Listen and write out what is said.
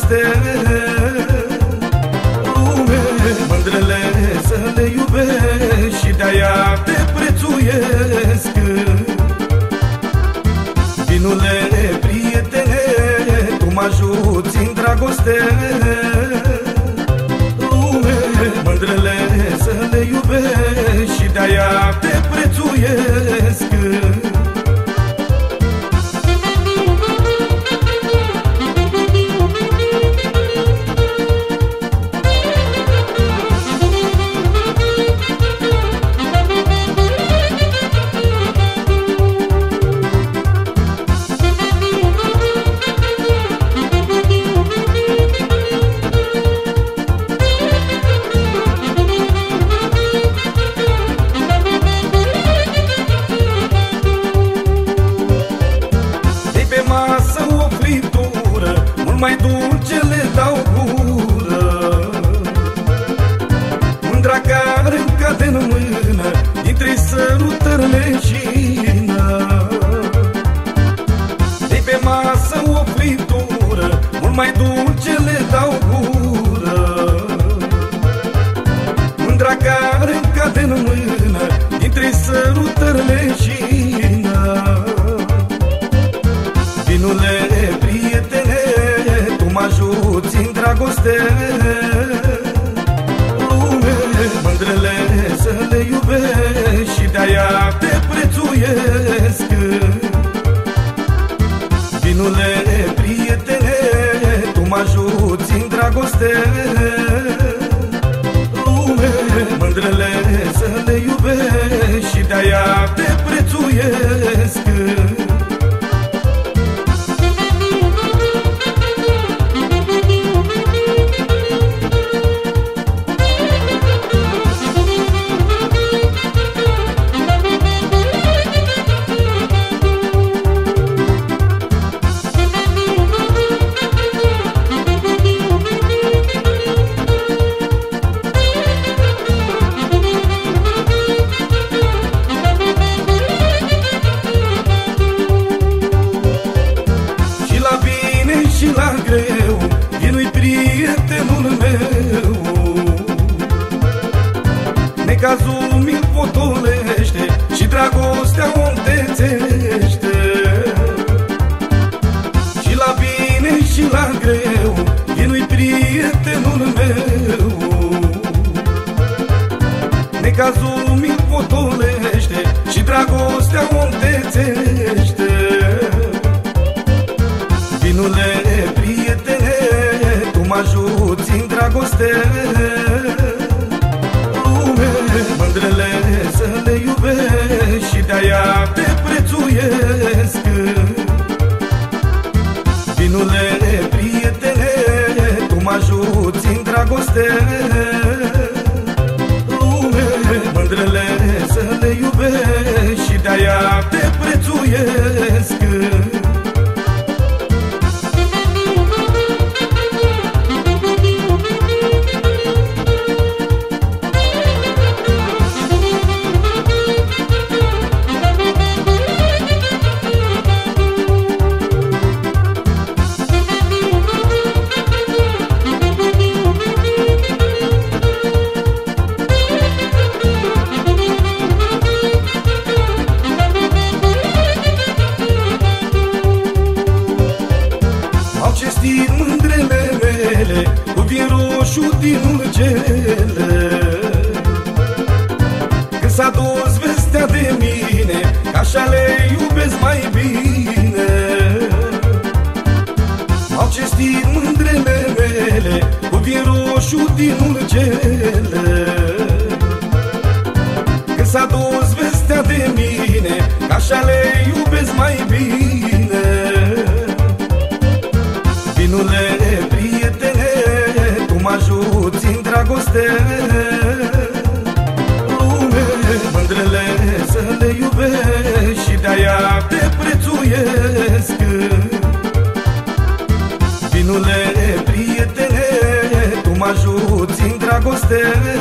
dragoste. Lume, mândrele să le iubești și de-aia te prețuiesc. Vinule, prietene, tu mă ajuți în dragoste. Lume, mândrele să le iubești și de-aia te prețuiesc. Mai dulce le dau gură, mândra care-mi cade în mână, dintre sărutări leșină. De pe masă o friptură, mult mai dulce le dau gură, mândra care-mi cade în mână, dintre sărutări leșină. Vinule, prietene, mă ajuți în dragoste. Lume, mândrele să le iubești și de-aia te prețuiesc. Vinule, prietene, tu mă ajuți în dragoste. Lume, mândrele să le iubești și de-aia te prețuiesc. Și la greu, vinui prietenul meu. Necazul mi-l potolește și dragostea o întețește. Și la bine și la greu, vinui prietenul meu. Necazul mi-l potolește și dragostea o întețește. Vinule, prietene, tu mă ajuți în dragoste. Lume, mândrele să le iubești și de-aia te prețuiesc. Vinule, prietene, tu mă ajuți în dragoste. Lume, mândrele să le iubești și de-aia te prețuiesc. Cinstit mândrele mele cu vin roșu din urgele. Când s-a dus vestea de mine, că așa le iubesc mai bine. M-au cinstit mândrele mele cu vin roșu din urgele. Când s-a dus vestea de mine, că așa le iubesc mai bine. Vinule, prietene, tu mă ajuți în dragoste. Lume, mândrele să le iubești și de-aia te prețuiesc. Vinule, prietene, tu mă ajuți în dragoste.